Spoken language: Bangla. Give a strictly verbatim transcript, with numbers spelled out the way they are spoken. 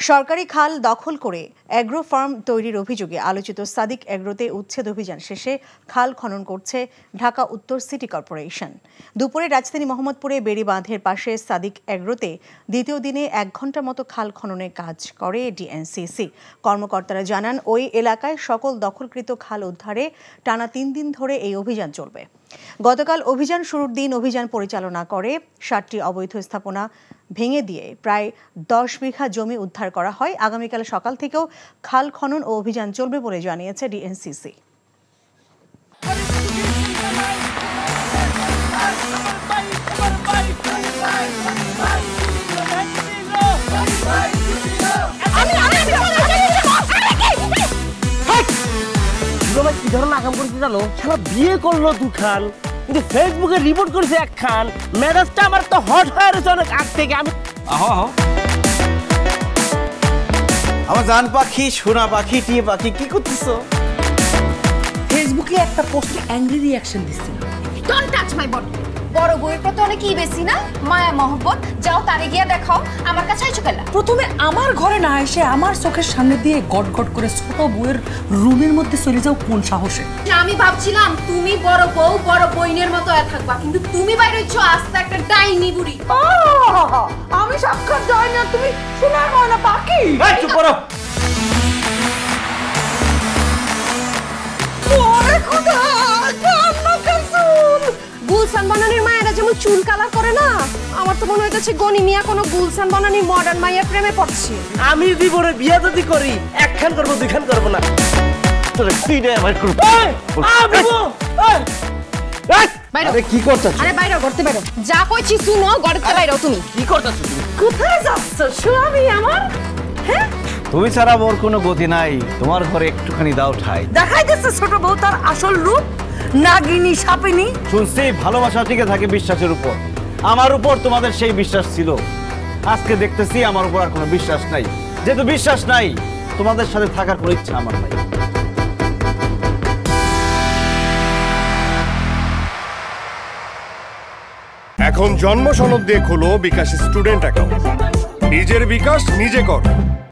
সরকারি খাল দখল করে অ্যাগ্রো ফার্ম তৈরির অভিযোগে আলোচিত সাদিক অ্যাগ্রোতে উচ্ছেদ অভিযান শেষে খাল খনন করছে ঢাকা উত্তর সিটি কর্পোরেশন। দুপুরে রাজধানী মোহাম্মদপুরে বেড়িবাঁধের পাশে সাদিক অ্যাগ্রোতে দ্বিতীয় দিনে এক ঘন্টার মতো খাল খননের কাজ করে ডিএনসিসি। কর্মকর্তারা জানান, ওই এলাকায় সকল দখলকৃত খাল উদ্ধারে টানা তিন দিন ধরে এই অভিযান চলবে। গতকাল অভিযান শুরুর দিন অভিযান পরিচালনা করে ষাটটি অবৈধ স্থাপনা ভেঙে দিয়ে প্রায় দশ বিঘা জমি উদ্ধার করা হয়। আগামীকাল সকাল থেকেও খাল খনন ও অভিযান চলবে বলে জানিয়েছে ডিএনসিসি। কি ধরনের আকাম করেছে জানো? সারা বিয়ে করলো দুখান, কিন্তু ফেসবুকে রিপোর্ট করেছে একখান। মেজাজটা আমার তো হট হয়ে গেছে অনেক আগ থেকে। আমি আমার জান পাখি, সোনা পাখি, টিয়ে পাখি, কি করতেছো? ফেসবুকে একটা পোস্টে অ্যাংরি রিঅ্যাকশন দিছিল। Don't touch my body. বড় বউয়ের প্রতি অনেকই বেশি না মায়া মহব্বত। যাও তারে গিয়া দেখাও, আমার কাছে আইছো কেলা? প্রথমে আমার ঘরে না এসে আমার চোখের সামনে দিয়ে গট গট করে ছোট বউয়ের রুমের মধ্যে চলে যাও কোন সাহসে? আমি ভাবছিলাম তুমি বড় বউ বড় বইনের মতো হয়ে থাকবা, কিন্তু তুমি বাইরে হইছো আস্তে একটা ডাইনি বুড়ি। আমি সাক্ষাৎ ডাইনি আর তুমি সোনার ময়না পাখি। এই চুপ করো। ওরে খোদা, কান্না কাসুল। গুলশান বানানির মায়েরা যেমন চুল কালার করে না, আমার তো মনে হইতেছে গনি মিয়া কোনো গুলশান বানানির মডার্ন মায়ের প্রেমে পড়ছে। আমি জীবনে বিয়া যদি করি একখান করবো দুইখান করবো না। তোরে তিনটা আমার করব। আরে কি করতেছ? আরে বাইরে করতে বাইরে। যা কইছি শুনো, গড়তে বাইরেও তুমি। কি করতেছ তুমি? কোথায় যাচ্ছ স্বামী আমার? হ্যাঁ, তুমি ছাড়া মোর কোনো গতি নাই। তোমার ঘরে একটুখানি দাও ঠাই। দেখাই দিচ্ছে ছোট বউ তার আসল রূপ, নাগিনী সাপিনী। শুনছি ভালোবাসা টিকে থাকে বিশ্বাসের উপর। আমার উপর তোমাদের সেই বিশ্বাস ছিল, আজকে দেখতেছি আমার উপর আর কোনো বিশ্বাস নাই। যেহেতু বিশ্বাস নাই, তোমাদের সাথে থাকার কোনো ইচ্ছা আমার নাই। এখন জন্ম সনদ দিয়ে খোলো বিকাশ স্টুডেন্ট অ্যাকাউন্ট। নিজের বিকাশ নিজে কর।